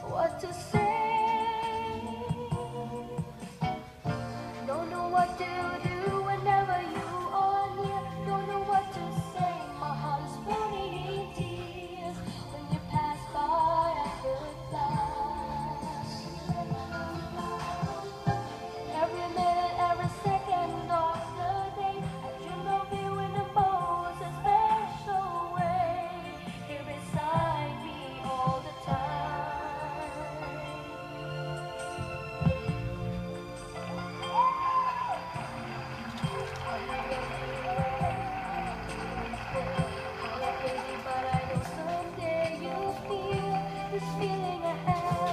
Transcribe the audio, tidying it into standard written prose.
what to say. Don't know what to do whenever you are near. Don't know what to say. My heart is floating in tears when you pass by at the flash. Every minute, every second of the day, I dream of you in the most special way. Here beside me all the time. But I know someday you'll feel this feeling I have.